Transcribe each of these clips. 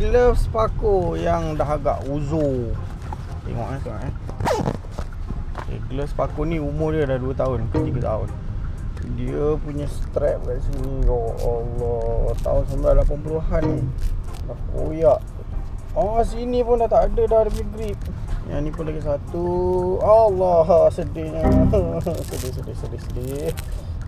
gloves paku yang dah agak uzur. Tengok tuan okay, gloves paku ni umur dia dah 2 tahun ke 3 tahun. Dia punya strap kat sini, ya Allah, tahun 1980-an ni. Dah koyak. Sini pun dah tak ada dah dia punya grip. Yang ni pun lagi satu. Allah, sedihnya. Sedih.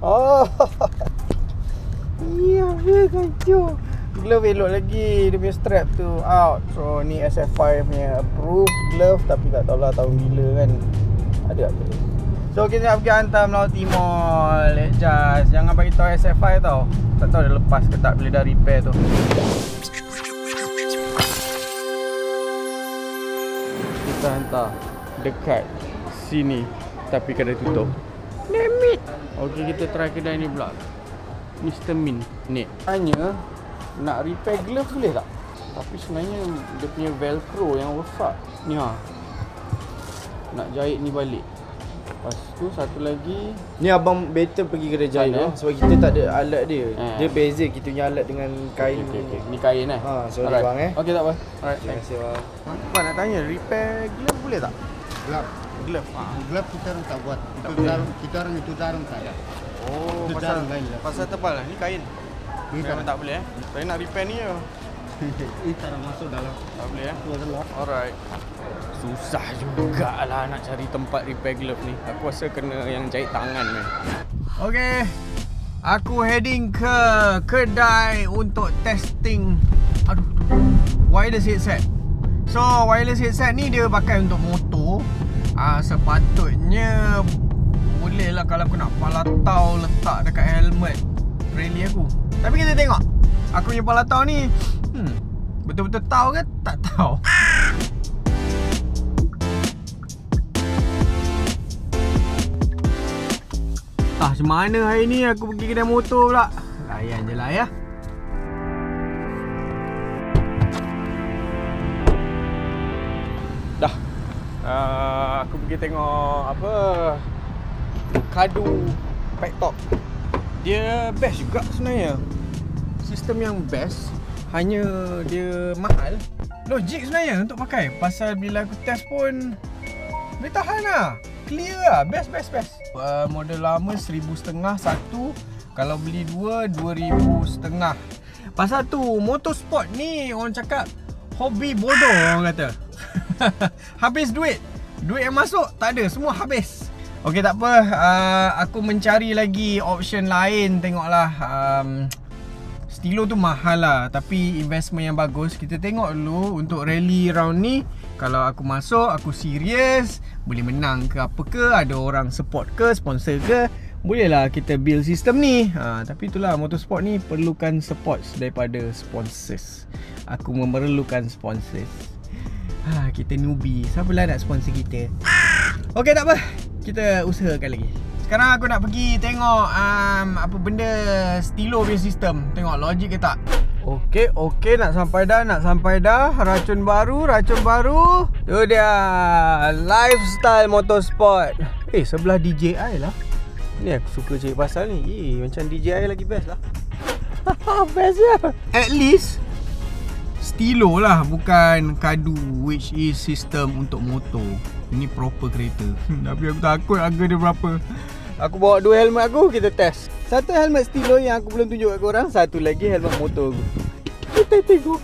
Iya, kacau. Glove elok lagi, dia punya strap tu out. So ni SF5 punya approved glove, tapi tak tahulah tahun bila kan. Ada tak tu. So kita nak pergi hantar Melaut Timur. Just jangan bagi tahu SF5 tau. Tak tahu dah lepas ke tak bila dah repair tu. Kita hantar dekat sini tapi kedai tutup. Damn it. Okey, kita try kedai ni pula. Mr. Min ni. Tanya nak repair glove boleh tak? Tapi sebenarnya dia punya velcro yang rosak. Ni nak jahit ni balik. Lepas tu satu lagi. Ni abang better pergi kedai jahit sebab kita tak ada alat dia. Dia beza kita punya alat dengan kain. Okay. Ni kain sorry bang Okey tak apa. Alright, terima kasih bang. Bang nak tanya, repair glove boleh tak? Glove. Glove kita orang tak buat. Kita orang itu jarang tak ada. Oh, pasal tebal lah. Ni kain. Memang tak boleh Saya nak repair ni je. Ini tak masuk dalam. Tak boleh Alright. Susah jugalah nak cari tempat repair glove ni. Aku rasa kena yang jahit tangan ni. Okay, aku heading ke kedai untuk testing wireless headset. So wireless headset ni dia pakai untuk motor. Sepatutnya boleh lah kalau aku nak palatau letak dekat helmet rally aku. Tapi kita tengok aku punya palatau ni betul-betul tahu ke tak tahu. Macam mana hari ni aku pergi kedai motor pula. Layan je lah ya. Dah aku pergi tengok Kadu Packtop. Dia best juga sebenarnya. Sistem yang best, hanya dia mahal. Logik sebenarnya untuk pakai. Pasal bila aku test pun boleh tahan lah. Clear lah. Best. Model lama 1,500 satu. Kalau beli dua 2,500. Pasal tu motorsport ni orang cakap hobi bodoh orang kata. Habis duit yang masuk tak ada, semua habis. Okey, tak apa, aku mencari lagi option lain. Tengoklah, stilo tu mahal lah, tapi investment yang bagus. Kita tengok dulu untuk rally round ni. Kalau aku masuk, aku serius, boleh menang ke apa ke, ada orang support ke, sponsor ke, bolehlah kita build sistem ni. Tapi itulah, motorsport ni perlukan support daripada sponsors. Aku memerlukan sponsors. Kita newbie, siapalah nak sponsor kita. Okey, tak apa, kita usahakan lagi. Sekarang aku nak pergi tengok apa benda stilo punya sistem. Tengok logik ke tak. Okey, nak sampai dah. Racun baru. Tu dia, Lifestyle Motorsport. Sebelah DJI lah. Ni aku suka cari pasal ni. Macam DJI lagi best lah. Best lah. At least stilo lah, bukan Kadu, which is sistem untuk motor. Ini proper kereta. Tapi aku takut harga dia berapa. Aku bawa 2 helmet aku, kita test. Satu helmet stilo yang aku belum tunjuk kat korang, satu lagi helmet motor aku. Kita tengok.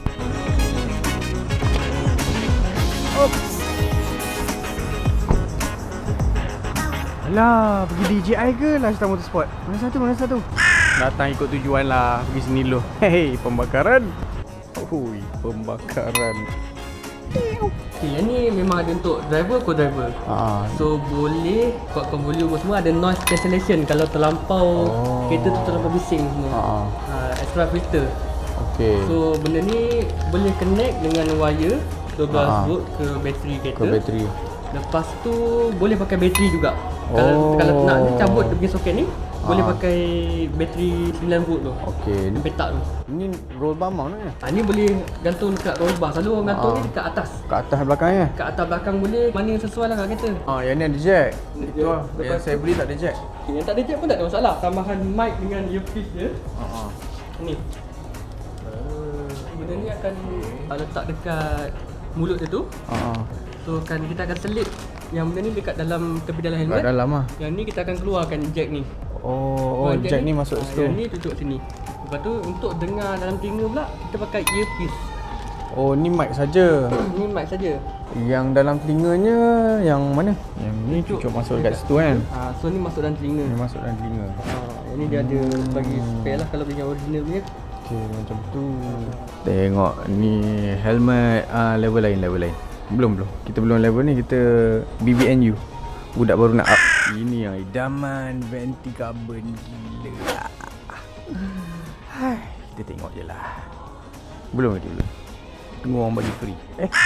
Alah, pergi DJI ke Lifestyle Motorsport? Mana satu? Datang ikut tujuan lah, pergi sini dulu. Pembakaran. Pembakaran. Yang ni memang ada untuk driver, co-driver. So boleh kuatkan volume semua, ada noise cancellation kalau terlampau kereta tu terlampau bising semua. Extra filter. So benda ni boleh connect dengan wire 12 volt ke bateri kereta. Lepas tu boleh pakai bateri juga. Kalau nak ni cabut dia punya soket ni, boleh pakai bateri 9 volt tu. Okey. Dia petak tu. Ini roll bar mount ni. Ni boleh gantung dekat roll bar. Selalu orang gantung ni dekat atas. Kat atas belakangnya. Kat atas belakang boleh, mana yang sesuai lah kat kereta. Yang ni ada jack. Itu lah. Yang saya beli tak ada jack. Yang tak ada jack pun tak ada masalah. Tambahan mic dengan earpiece dia. Ni. benda ni akan letak dekat mulut dia tu. So kita akan selip yang benda ni dekat dalam tepi dalam helmet. Kat dalam lah. Yang ni kita akan keluarkan jack ni. Jack ni masuk situ. Yang ni tutup sini. Lepas tu untuk dengar dalam telinga pula kita pakai earpiece. Ni mic saja. Ni mic saja. Yang dalam telinganya yang mana? Yang ni cucuk masuk dekat situ kan. So ni masuk dalam telinga. Ni masuk dalam telinga. Ini dia ada bagi spare lah kalau punya original punya. Okey, macam tu. Tengok ni helmet level lain. Belum. Kita belum level ni, kita BBNU. Budak baru nak up. Ini yang idaman venti carbon gila. Hai, kita tengok je lah. Belum. Tunggu orang bagi free.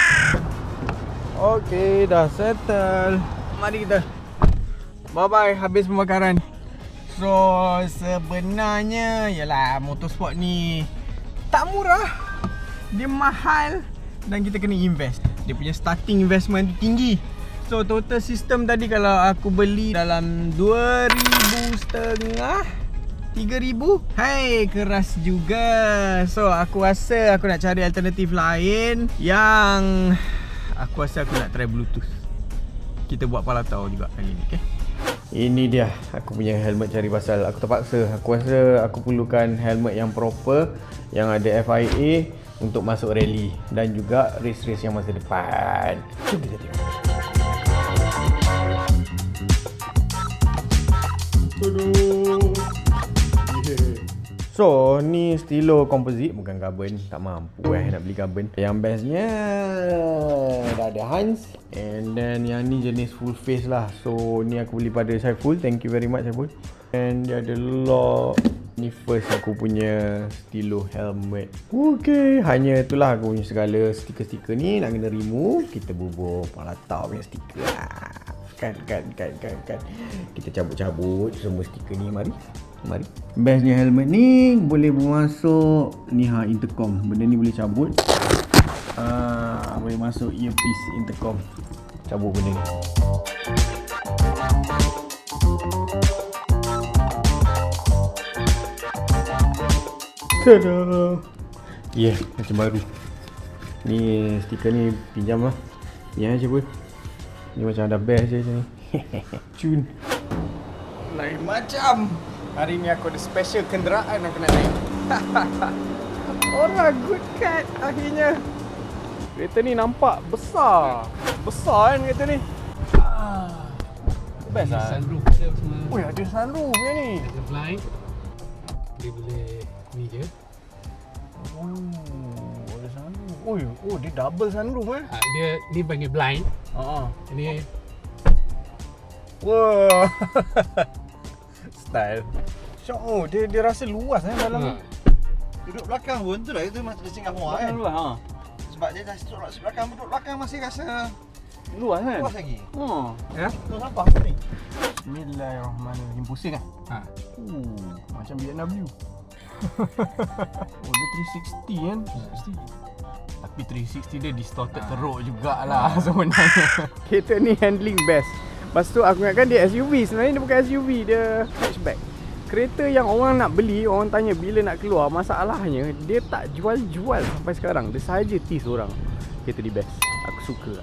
Okey, dah settle. Mari kita. Bye-bye, habis pembakaran. So, sebenarnya yalah motorsport ni tak murah. Dia mahal dan kita kena invest. Dia punya starting investment tu tinggi. So, total system tadi kalau aku beli dalam 2,500 3,000. Hai, keras juga. So, aku rasa aku nak cari alternatif lain yang aku rasa aku nak try Bluetooth. Kita buat palatau juga kali ni, okey? Ini dia aku punya helmet cari pasal. Aku terpaksa. Aku rasa aku perlukan helmet yang proper, yang ada FIA untuk masuk rally dan juga race-race yang masa depan. Jom kita tengok. So, ni stilo composite, bukan carbon. Tak mampu nak beli carbon. Yang bestnya dah ada Hans. And then yang ni jenis full face lah. So, ni aku beli pada Saiful. Thank you very much Saiful. And dia ada lock. Ni first aku punya stilo helmet. Okay, hanya itulah aku punya segala stiker-stiker ni nak kena remove. Kita bubuh palatau punya stiker lah. Kan. Kita cabut-cabut semua stiker ni. Mari. Bestnya helmet ni boleh masuk ni intercom. Benda ni boleh cabut. Boleh masuk earpiece intercom. Cabut benda ni. Tada. Macam baru. Ni stiker ni pinjam lah. Je pun. Ni macam ada best je macam ni. Cun. Lain macam. Hari ni aku ada special kenderaan aku nak naik. Orang good cat akhirnya. Kereta ni nampak besar. Besar kan kereta ni. Best lah. Sunroof ada semua. Ada sunroof je ni. Ada blind. Boleh ni je. Ada sunroof. Dia double sunroof Dia ni panggil blind. Ini Wah. Style. Syok dia rasa luas dalam. Duduk belakang pun tu lah, itu macam di Singapura kan. Luas Sebab dia dah duduk belakang, duduk belakang masih rasa luas kan? luas lagi. Ya? Tu sampah apa ni? Bismillahirrahmanirrahim. Pusing kan? Macam BMW. Dia 360 kan? 360. Tapi 360 dia distorted teruk jugalah sebenarnya. Kereta ni handling best. Lepas tu aku ingatkan dia SUV. Sebenarnya dia bukan SUV, dia hatchback. Kereta yang orang nak beli, orang tanya bila nak keluar. Masalahnya dia tak jual-jual sampai sekarang. Dia sahaja tease orang. Kereta ni best. Aku suka.